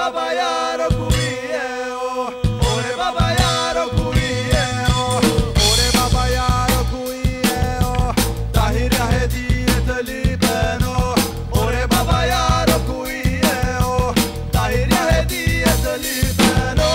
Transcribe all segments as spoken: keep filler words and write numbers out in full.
baba yaro kuiye o, ore baba yaro kuiye o, ore baba yaro kuiye o, tahir rahe diye talibano, ore baba yaro kuiye o, tahir rahe diye talibano.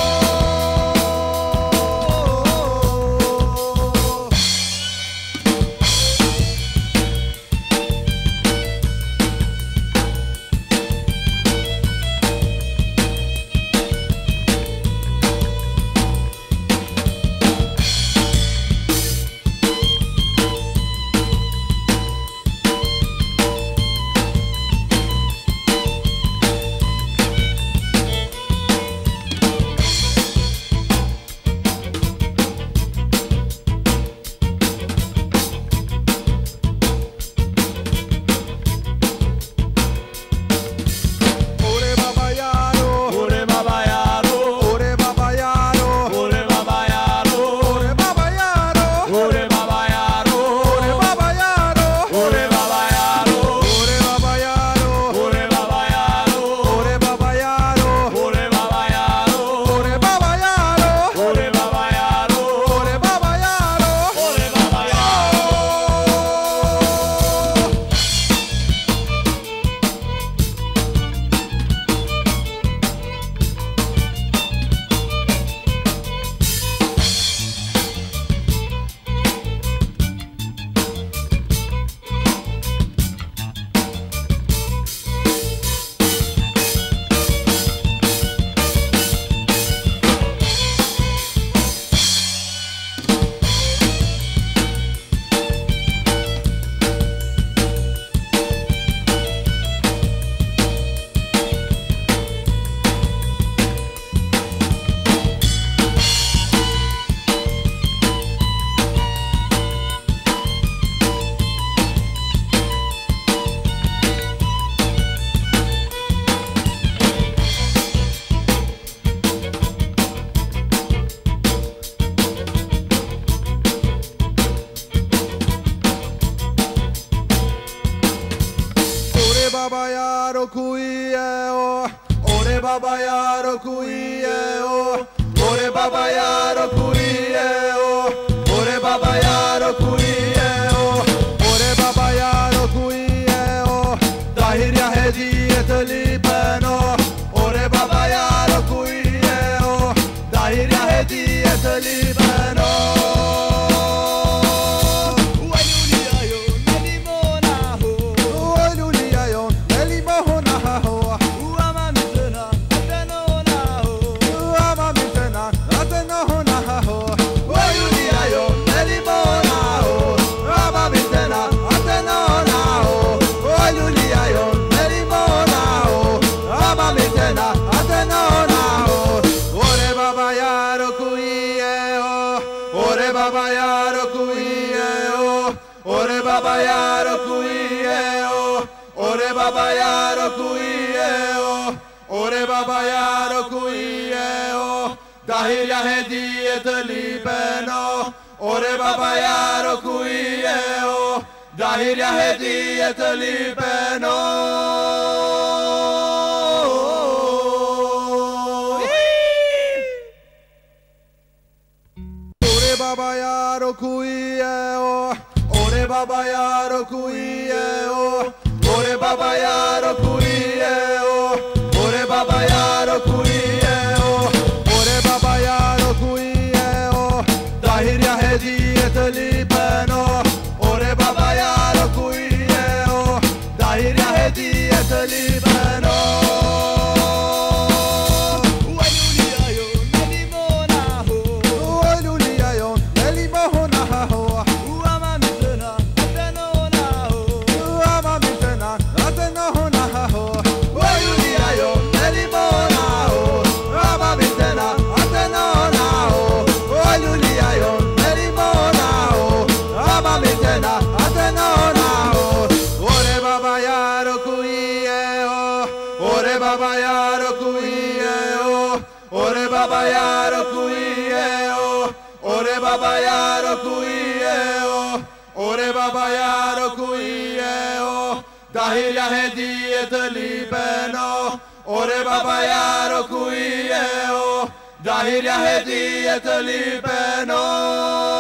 Baba yaro kuiye o, ore baba yaro kuiye o, ore baba yaro kuiye o, ore baba yaro kuiye o, ore baba yaro kuiye o, tahir rahe diye talibano, ore baba yaro kuiye o, tahir rahe diye talibano. Ore baba yaro kuiye o, ore baba yaro kuiye o, ore baba yaro kuiye o, ore baba yaro kuiye o, tahir rahe diye talibano, ore baba yaro kuiye o, tahir rahe diye talibano. Baba yaro kuiye o, ore baba yaro kuiye o, ore baba yaro kuiye o, ore baba yaro kuiye o, ore baba yaro kuiye o, tahir rahe diye talibano, ore baba yaro kuiye o, tahir rahe diye talibano. Ore baba yaro kuiye o, ore baba yaro kuiye o, ore baba yaro kuiye o, ore baba yaro kuiye o, Dahir ya hediyet libeno Ore baba yaro kuiye o Dahir ya hediyet libeno